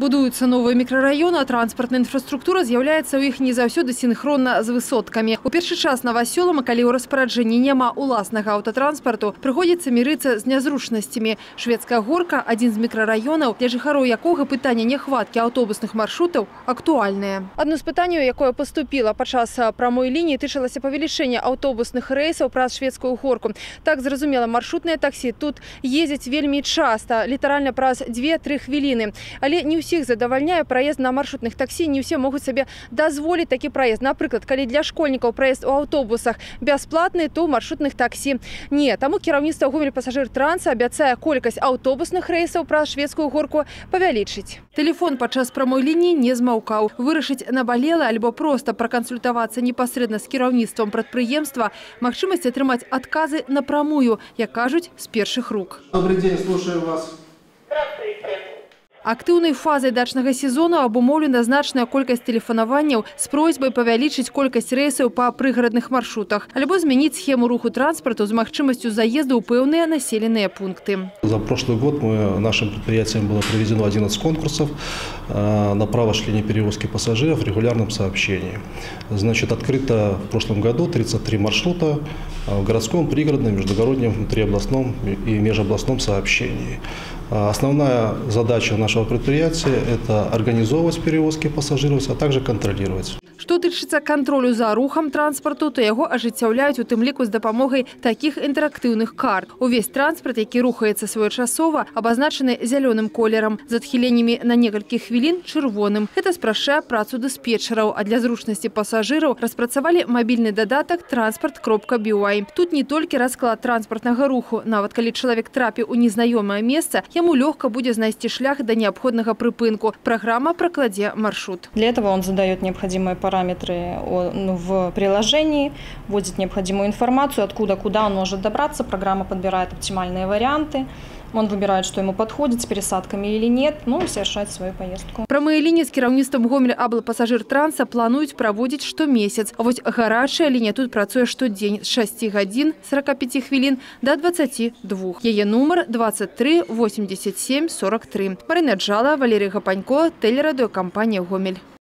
Будуюцца новыя мікрараёны, а транспартная інфраструктура з'яўляецца ў іх не заўсёды сінхронна з высоткамі. У першы час новасёлам, калі ў распараджэнні няма уласнага аўтатранспарту, прыходзіцца мірыцца з нязручнасцямі. Шведская горка – адзін з мікрараёнаў, для жыхароў якога пытанне няхваткі аўтобусных маршрутаў актуальнае. Адно з пытанняў, якое паступіла падчас прамой лініі, тычылася павелічэння аўтобусных рэйсаў праз шведскую горку. Так, зразумела, маршрутныя таксі тут ездзяць вельмі часта, літаральна праз 2-3 хвіліны. Але не ўсіх задавальняе праезд на маршрутных таксі, не ўсе могуць сабе дазволіць такі праезд. Напрыклад, калі для школьнікаў праезд у аўтобусах бясплатны, то ў маршрутных таксі не. Таму кіраўніцтва Гомель-Пасажыр-Транса абяцае колькасць аўтобусных рэйсаў праз шведскую горку павялічыць. Тэлефон падчас прамой лініі не змаўкаў. Вырашыць набалела альбо проста пракансультавацца непасрэдна з кіраўніцтвам прадпрыемства, магчымасць атрымаць адказы напрамую, як кажуць, з першых рук. Добрый день, слушаю вас. Актыўнай фазай дачнага сезону абумоўлена значная колькасць тэлефанаванняў з просьбай павялічыць колькасць рэйсаў па прыгарадных маршрутах, альбо змяніць схему руху транспарту з магчымасцю заезду ў пэўныя населеныя пункты. За прошлый год нашим предприятием было проведено 11 конкурсов на право шления перевозки пассажиров в регулярном сообщении. Значит, открыто в прошлом году 33 маршрута в городском, пригородном, междугороднем, внутриобластном и межобластном сообщении. Основная задача нашего предприятия – это организовывать перевозки пассажиров, а также контролировать. Што тычыцца кантролю за рухам транспарту, то яго ажыццяўляюць у тым ліку з дапамогай такіх інтэрактыўных карт. Увесь транспарт, які рухаецца своечасова, абазначаны зялёным колерам, з адхіленнямі на некалькі хвілін чырвоным. Гэта спрашчае працу дыспетчараў, а для зручнасці пасажыраў распрацавалі мабільны дадатак «Транспарт.by». Тут не толькі расклад транспартнага руху. Нават калі чалавек трапіў у незнаёмае месца, яму лёгка будзе знайсці шлях да неабходнага прыпынку. Праграма пракладзе маршрут. Для этого он задает необходимые параметры в приложении, вводит необходимую информацию, откуда, куда он может добраться. Программа подбирает оптимальные варианты. Он выбирает, что ему подходит, с пересадками или нет, ну и совершает свою поездку. Прамыя лінії з кіраўніцтвам Гомель-Пасажыр-Транса плануюць праводзіць штомесяц. А вось гарачая лінія тут працуе штодзень з 6 гадзін 45 хвілін до 22. Яе нумар 23 87 43. Марина Джала, Валерий Гапанько, телерадиокомпания «Гомель».